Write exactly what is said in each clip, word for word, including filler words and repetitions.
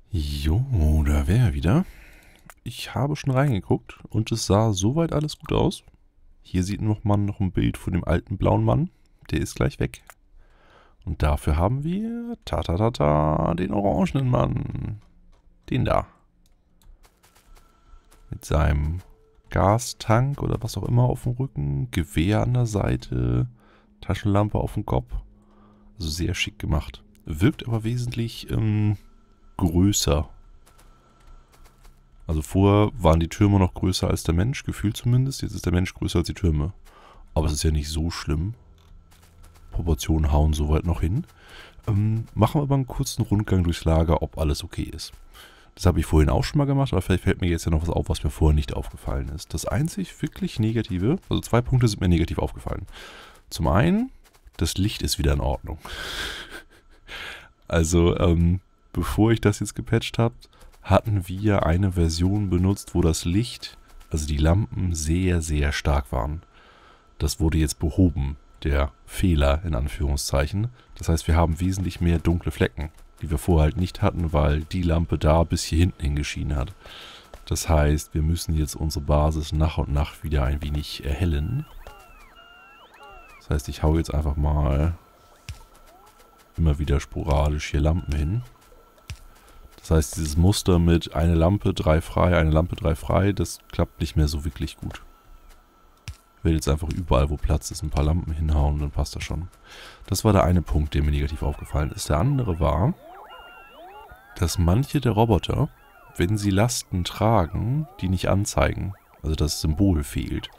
Jo, da wäre er wieder. Ich habe schon reingeguckt und es sah soweit alles gut aus. Hier sieht noch man noch ein Bild von dem alten blauen Mann. Der ist gleich weg. Und dafür haben wir, ta ta ta ta, den orangenen Mann. Den da. Mit seinem Gastank oder was auch immer auf dem Rücken, Gewehr an der Seite, Taschenlampe auf dem Kopf. Also sehr schick gemacht. Wirkt aber wesentlich ähm, größer. Also vorher waren die Türme noch größer als der Mensch, gefühlt zumindest. Jetzt ist der Mensch größer als die Türme. Aber es ist ja nicht so schlimm. Proportionen hauen soweit noch hin. Ähm, machen wir aber einen kurzen Rundgang durchs Lager, ob alles okay ist. Das habe ich vorhin auch schon mal gemacht, aber vielleicht fällt mir jetzt ja noch was auf, was mir vorher nicht aufgefallen ist. Das einzig wirklich Negative, also zwei Punkte sind mir negativ aufgefallen. Zum einen, das Licht ist wieder in Ordnung. Also, ähm, bevor ich das jetzt gepatcht habe, hatten wir eine Version benutzt, wo das Licht, also die Lampen, sehr, sehr stark waren. Das wurde jetzt behoben, der Fehler in Anführungszeichen. Das heißt, wir haben wesentlich mehr dunkle Flecken, die wir vorher halt nicht hatten, weil die Lampe da bis hier hinten hingeschienen hat. Das heißt, wir müssen jetzt unsere Basis nach und nach wieder ein wenig erhellen. Das heißt, ich hau jetzt einfach mal immer wieder sporadisch hier Lampen hin. Das heißt, dieses Muster mit eine Lampe, drei frei, eine Lampe, drei frei, das klappt nicht mehr so wirklich gut. Ich werde jetzt einfach überall, wo Platz ist, ein paar Lampen hinhauen und dann passt das schon. Das war der eine Punkt, der mir negativ aufgefallen ist. Der andere war, dass manche der Roboter, wenn sie Lasten tragen, die nicht anzeigen. Also das Symbol fehlt.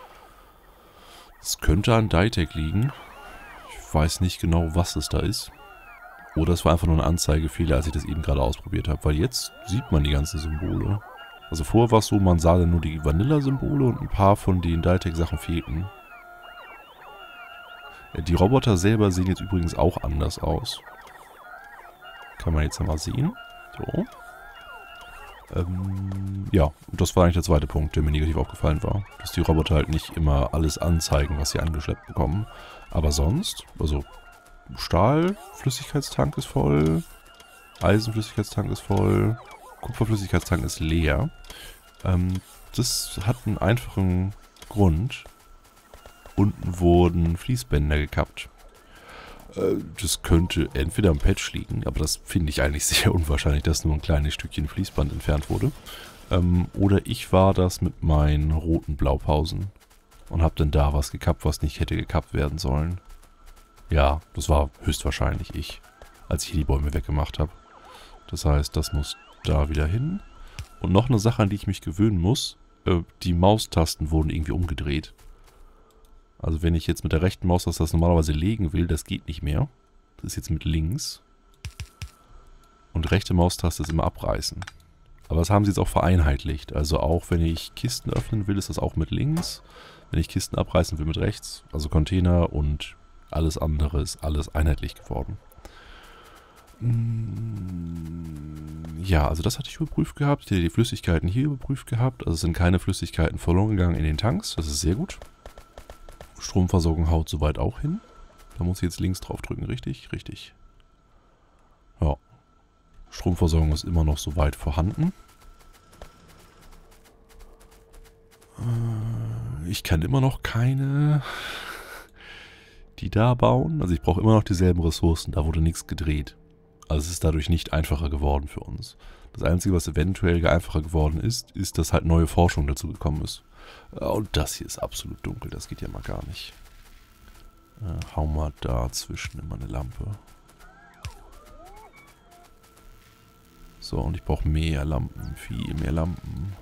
Es könnte an Ditec liegen. Ich weiß nicht genau, was es da ist. Oder es war einfach nur ein Anzeigefehler, als ich das eben gerade ausprobiert habe. Weil jetzt sieht man die ganzen Symbole. Also vorher war es so, man sah dann nur die Vanilla-Symbole und ein paar von den Ditec-Sachen fehlten. Die Roboter selber sehen jetzt übrigens auch anders aus. Kann man jetzt mal sehen. So. Ähm, ja, und das war eigentlich der zweite Punkt, der mir negativ aufgefallen war. Dass die Roboter halt nicht immer alles anzeigen, was sie angeschleppt bekommen. Aber sonst, also Stahl, Flüssigkeitstank ist voll, Eisenflüssigkeitstank ist voll, Kupferflüssigkeitstank ist leer. Ähm, das hat einen einfachen Grund. Unten wurden Fließbänder gekappt. Äh, das könnte entweder am Patch liegen, aber das finde ich eigentlich sehr unwahrscheinlich, dass nur ein kleines Stückchen Fließband entfernt wurde. Ähm, oder ich war das mit meinen roten Blaupausen und habe dann da was gekappt, was nicht hätte gekappt werden sollen. Ja, das war höchstwahrscheinlich ich, als ich hier die Bäume weggemacht habe. Das heißt, das muss da wieder hin. Und noch eine Sache, an die ich mich gewöhnen muss. Äh, die Maustasten wurden irgendwie umgedreht. Also wenn ich jetzt mit der rechten Maustaste das normalerweise legen will, das geht nicht mehr. Das ist jetzt mit links. Und rechte Maustaste ist immer abreißen. Aber das haben sie jetzt auch vereinheitlicht. Also auch wenn ich Kisten öffnen will, ist das auch mit links. Wenn ich Kisten abreißen will, mit rechts. Also Container und alles andere ist alles einheitlich geworden. Ja, also das hatte ich überprüft gehabt. Ich hatte die Flüssigkeiten hier überprüft gehabt. Also es sind keine Flüssigkeiten verloren gegangen in den Tanks. Das ist sehr gut. Stromversorgung haut soweit auch hin. Da muss ich jetzt links drauf drücken, richtig? Richtig. Ja. Stromversorgung ist immer noch soweit vorhanden. Ich kann immer noch keine die da bauen. Also ich brauche immer noch dieselben Ressourcen. Da wurde nichts gedreht. Also es ist dadurch nicht einfacher geworden für uns. Das Einzige, was eventuell einfacher geworden ist, ist, dass halt neue Forschung dazu gekommen ist. Und das hier ist absolut dunkel. Das geht ja mal gar nicht. Äh, hau mal dazwischen immer eine Lampe. So, und ich brauche mehr Lampen. Viel mehr Lampen.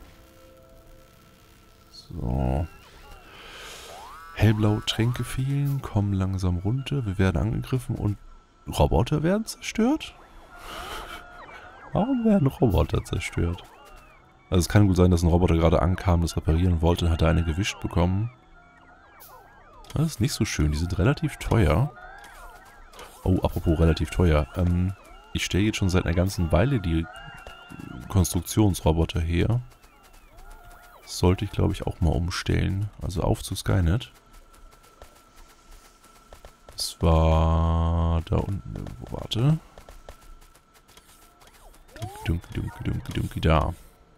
So. Hellblaue Tränke fehlen, kommen langsam runter. Wir werden angegriffen und Roboter werden zerstört? Warum werden Roboter zerstört? Also es kann gut sein, dass ein Roboter gerade ankam, das reparieren wollte und hat da eine gewischt bekommen. Das ist nicht so schön, die sind relativ teuer. Oh, apropos relativ teuer. Ähm, ich stelle jetzt schon seit einer ganzen Weile die Konstruktionsroboter her. Das sollte ich, glaube ich, auch mal umstellen. Also auf zu Skynet. Das war da unten irgendwo, warte. dunki, dunki, dunki, dunki, da.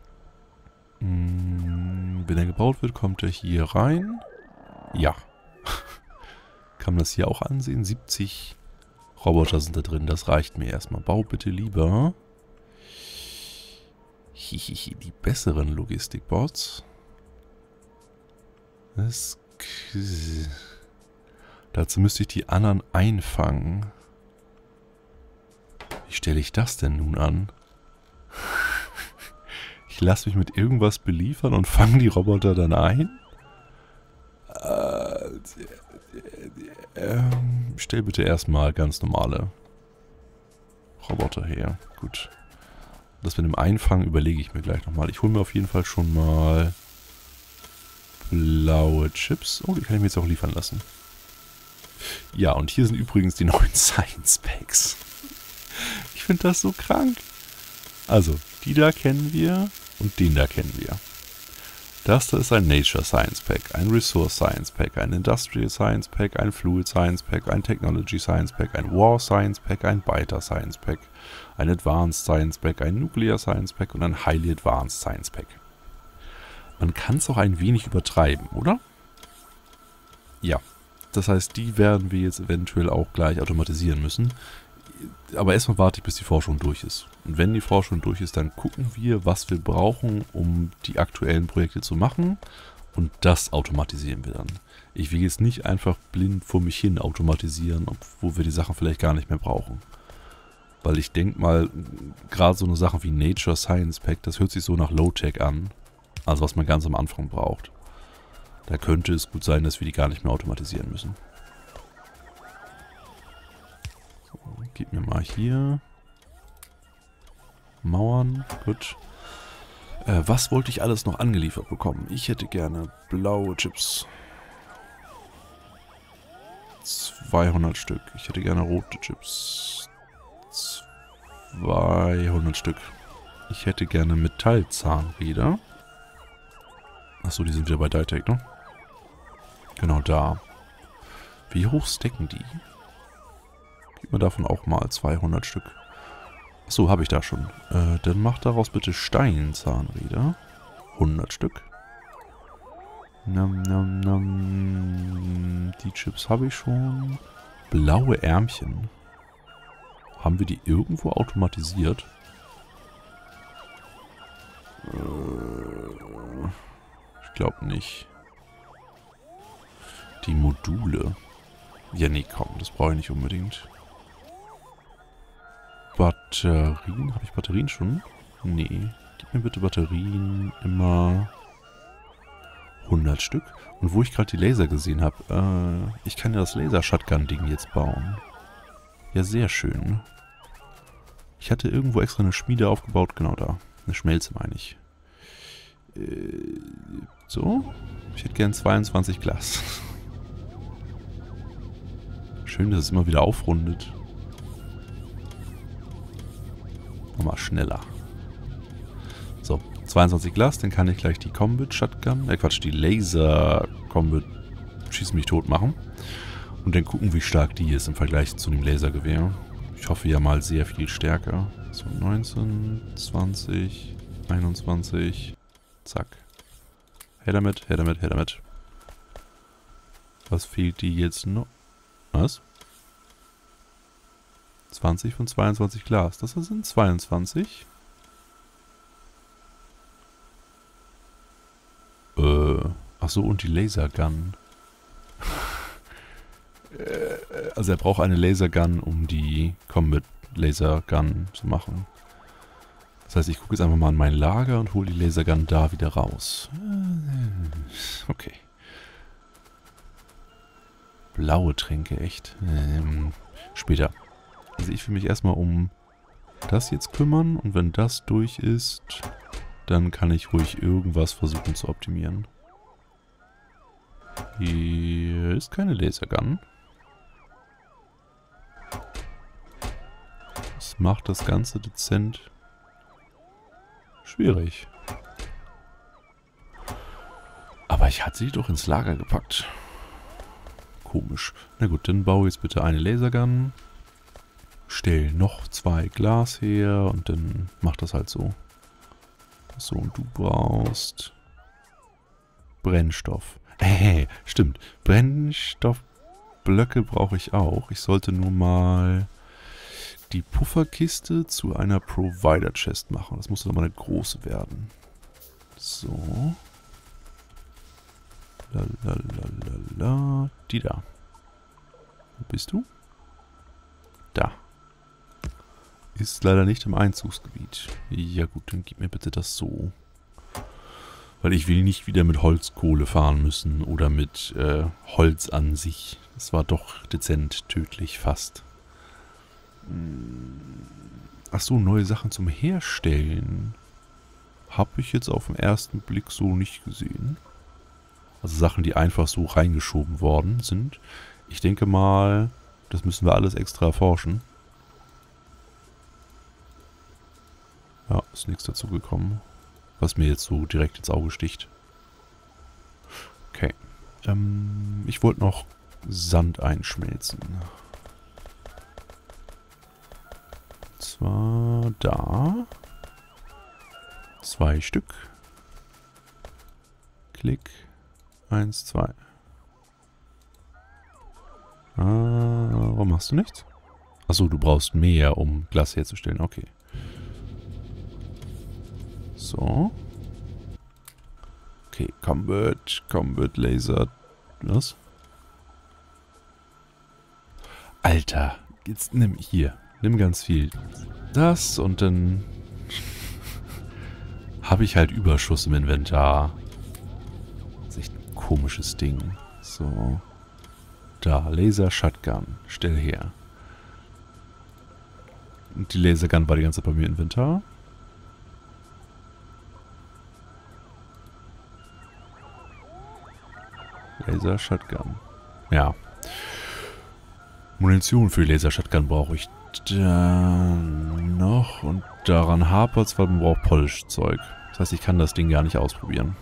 Hm, wenn er gebaut wird, kommt er hier rein. Ja. Kann man das hier auch ansehen? siebzig Roboter sind da drin. Das reicht mir erstmal. Bau bitte lieber Hihihi, die besseren Logistikbots. Das Dazu müsste ich die anderen einfangen. Wie stelle ich das denn nun an? Ich lasse mich mit irgendwas beliefern und fange die Roboter dann ein? Äh, ähm, stell bitte erstmal ganz normale Roboter her. Gut. Das mit dem Einfangen überlege ich mir gleich nochmal. Ich hole mir auf jeden Fall schon mal blaue Chips. Oh, die kann ich mir jetzt auch liefern lassen. Ja, und hier sind übrigens die neuen Science Packs. Ich finde das so krank. Also, die da kennen wir und den da kennen wir. Das da ist ein Nature Science Pack, ein Resource Science Pack, ein Industrial Science Pack, ein Fluid Science Pack, ein Technology Science Pack, ein War Science Pack, ein Biter Science Pack, ein Advanced Science Pack, ein Nuclear Science Pack und ein Highly Advanced Science Pack. Man kann es auch ein wenig übertreiben, oder? Ja. Das heißt, die werden wir jetzt eventuell auch gleich automatisieren müssen. Aber erstmal warte ich, bis die Forschung durch ist. Und wenn die Forschung durch ist, dann gucken wir, was wir brauchen, um die aktuellen Projekte zu machen. Und das automatisieren wir dann. Ich will jetzt nicht einfach blind vor mich hin automatisieren, obwohl wir die Sachen vielleicht gar nicht mehr brauchen. Weil ich denke mal, gerade so eine Sache wie Nature Science Pack, das hört sich so nach Low-Tech an. Also was man ganz am Anfang braucht. Da könnte es gut sein, dass wir die gar nicht mehr automatisieren müssen. So, gib mir mal hier Mauern. Gut. Äh, was wollte ich alles noch angeliefert bekommen? Ich hätte gerne blaue Chips. zweihundert Stück. Ich hätte gerne rote Chips. zweihundert Stück. Ich hätte gerne Metallzahnräder. Achso, die sind wieder bei Ditec, ne? Genau da. Wie hoch stecken die? Gib mir davon auch mal zweihundert Stück. Achso, habe ich da schon. Äh, dann mach daraus bitte Steinzahnräder. hundert Stück. Nam, nam, nam. Die Chips habe ich schon. Blaue Ärmchen. Haben wir die irgendwo automatisiert? Äh, ich glaube nicht. Die Module. Ja, nee, komm, das brauche ich nicht unbedingt. Batterien. Habe ich Batterien schon? Nee. Gib mir bitte Batterien immer hundert Stück. Und wo ich gerade die Laser gesehen habe, äh, ich kann ja das Laser-Shotgun-Ding jetzt bauen. Ja, sehr schön. Ich hatte irgendwo extra eine Schmiede aufgebaut. Genau da. Eine Schmelze, meine ich. Äh, so. Ich hätte gern zweiundzwanzig Glas. Schön, dass es immer wieder aufrundet. Nochmal schneller. So, zweiundzwanzig Glas, dann kann ich gleich die Combat Shotgun, äh Quatsch, die Laser Combat Schieß mich tot machen. Und dann gucken, wie stark die ist im Vergleich zu dem Lasergewehr. Ich hoffe ja mal sehr viel stärker. So, neunzehn, zwanzig, einundzwanzig. Zack. Her damit, her damit, her damit. Was fehlt die jetzt noch? Was? zwanzig von zweiundzwanzig Glas. Das sind zweiundzwanzig. Äh, ach so, und die Lasergun. Also er braucht eine Lasergun, um die Combat Lasergun zu machen. Das heißt, ich gucke jetzt einfach mal in mein Lager und hole die Lasergun da wieder raus. Okay. Blaue Tränke, echt. Ähm, später. Also ich will mich erstmal um das jetzt kümmern. Und wenn das durch ist, dann kann ich ruhig irgendwas versuchen zu optimieren. Hier ist keine Lasergun. Das macht das Ganze dezent schwierig. Aber ich hatte sie doch ins Lager gepackt. Komisch. Na gut, dann baue jetzt bitte eine Lasergun. stell noch zwei Glas her und dann mach das halt so. So, und du brauchst Brennstoff. Hey, stimmt. Brennstoffblöcke brauche ich auch. Ich sollte nur mal die Pufferkiste zu einer Provider-Chest machen. Das muss dann mal eine große werden. So. Lalalala. Die da. Wo bist du? Da. Ist leider nicht im Einzugsgebiet. Ja gut, dann gib mir bitte das so. Weil ich will nicht wieder mit Holzkohle fahren müssen oder mit äh, Holz an sich. Das war doch dezent tödlich fast. Ach so, neue Sachen zum Herstellen. Habe ich jetzt auf den ersten Blick so nicht gesehen. Also Sachen, die einfach so reingeschoben worden sind. Ich denke mal, das müssen wir alles extra erforschen. Ja, ist nichts dazu gekommen, was mir jetzt so direkt ins Auge sticht. Okay. Ähm, ich wollte noch Sand einschmelzen. Und zwar da. Zwei Stück. Klick. Eins, zwei. Ah, warum machst du nichts? Achso, du brauchst mehr, um Glas herzustellen. Okay. So. Okay, Combat, Combat Laser. Was? Alter, jetzt nimm hier. Nimm ganz viel. Das und dann habe ich halt Überschuss im Inventar. Das ist echt ein komisches Ding. So. Da, Laser Shotgun. Stell her. Und die Lasergun war die ganze Zeit bei mir im Inventar. Laser Shotgun. Ja. Munition für die Laser Shotgun brauche ich dann noch. Und daran hapert es, weil man braucht Polish-Zeug. Das heißt, ich kann das Ding gar nicht ausprobieren.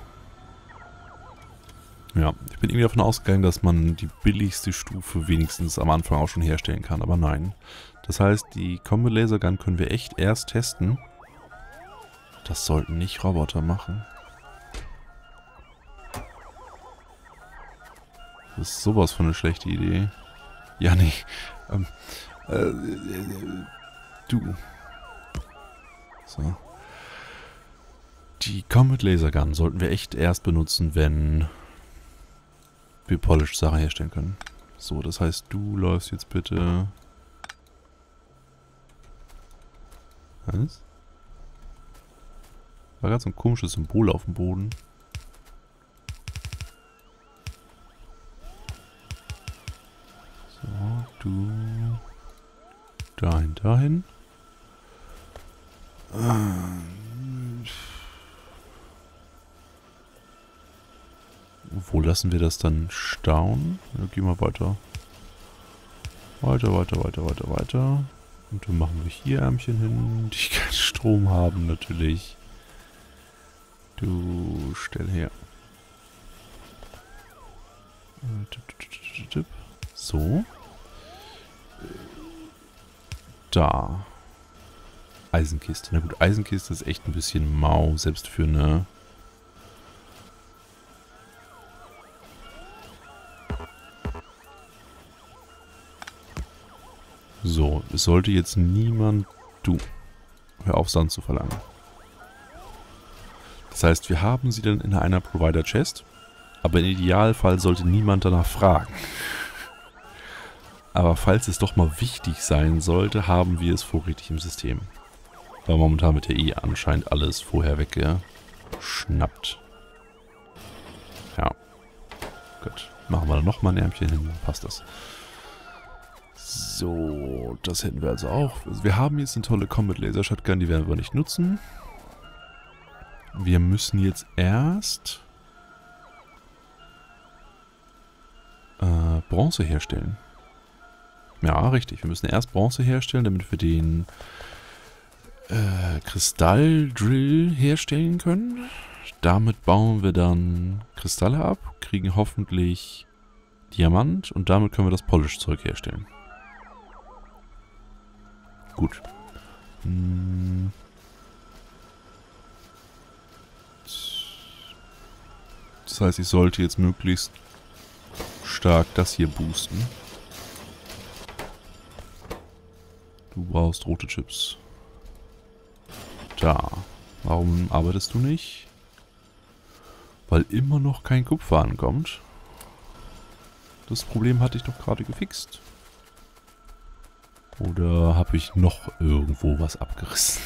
Ja, ich bin irgendwie davon ausgegangen, dass man die billigste Stufe wenigstens am Anfang auch schon herstellen kann, aber nein. Das heißt, die Combat Laser Gun können wir echt erst testen. Das sollten nicht Roboter machen. Das ist sowas von eine schlechte Idee. Ja, nee. Ähm, äh, äh, du. So. Die Combat Laser Gun sollten wir echt erst benutzen, wenn wir Polished Sachen herstellen können. So, das heißt, du läufst jetzt bitte... Was? War gerade so ein komisches Symbol auf dem Boden. So, du... Dahin, dahin. Wo lassen wir das dann stauen? Ja, gehen wir weiter. Weiter, weiter, weiter, weiter, weiter. Und dann machen wir hier Ärmchen hin, die keinen Strom haben natürlich. Du, stell her. So. Da. Eisenkiste. Na gut, Eisenkiste ist echt ein bisschen mau, selbst für eine... So, es sollte jetzt niemand... Du, hör auf, Sand zu verlangen. Das heißt, wir haben sie dann in einer Provider-Chest, aber im Idealfall sollte niemand danach fragen. Aber falls es doch mal wichtig sein sollte, haben wir es vorrätig im System. Weil momentan wird ja eh anscheinend alles vorher weggeschnappt. Ja. Gut, machen wir dann nochmal ein Ärmchen hin, dann passt das. So, das hätten wir also auch. Also wir haben jetzt eine tolle Combat Laser Shotgun, die werden wir nicht nutzen. Wir müssen jetzt erst äh, Bronze herstellen. Ja, richtig. Wir müssen erst Bronze herstellen, damit wir den äh, Kristalldrill herstellen können. Damit bauen wir dann Kristalle ab, kriegen hoffentlich Diamant und damit können wir das Polish-Zeug herstellen. Gut. Hm. Das heißt, ich sollte jetzt möglichst stark das hier boosten. Du brauchst rote Chips. Da. Warum arbeitest du nicht? Weil immer noch kein Kupfer ankommt. Das Problem hatte ich doch gerade gefixt. Oder habe ich noch irgendwo was abgerissen?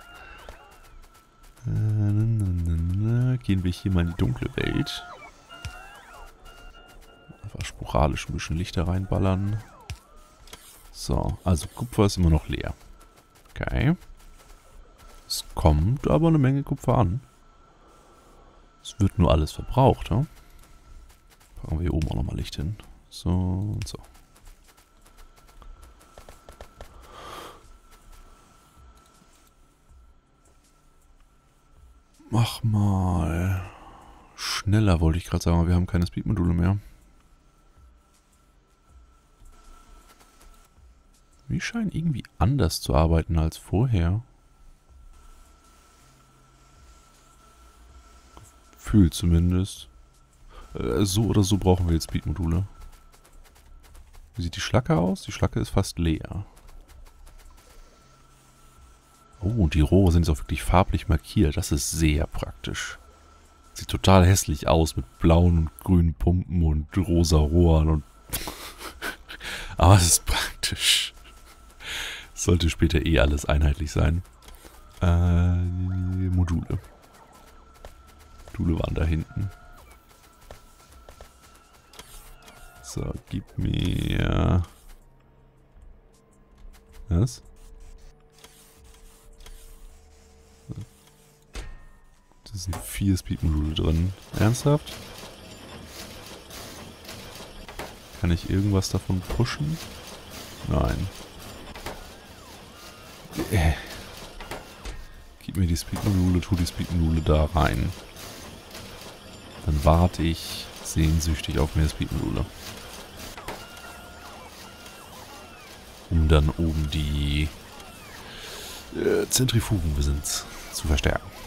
Gehen wir hier mal in die dunkle Welt. Einfach sporadisch ein bisschen Lichter reinballern. So, also Kupfer ist immer noch leer. Okay. Es kommt aber eine Menge Kupfer an. Es wird nur alles verbraucht, ja? Packen wir hier oben auch nochmal Licht hin. So und so. Mach mal schneller, wollte ich gerade sagen, aber wir haben keine Speed-Module mehr. Wir scheinen irgendwie anders zu arbeiten als vorher. Gefühlt zumindest. Äh, so oder so brauchen wir jetzt Speed-Module. Wie sieht die Schlacke aus? Die Schlacke ist fast leer. Oh, und die Rohre sind jetzt auch wirklich farblich markiert. Das ist sehr praktisch. Sieht total hässlich aus mit blauen und grünen Pumpen und rosa Rohren und aber es ist praktisch. Sollte später eh alles einheitlich sein. Äh, Module. Module waren da hinten. So, gib mir... Was? Da sind vier Speed-Module drin. Ernsthaft? Kann ich irgendwas davon pushen? Nein. Äh. Gib mir die Speed-Module, tu die Speed-Module da rein. Dann warte ich sehnsüchtig auf mehr Speed-Module. Um dann oben die äh, Zentrifugen zu verstärken.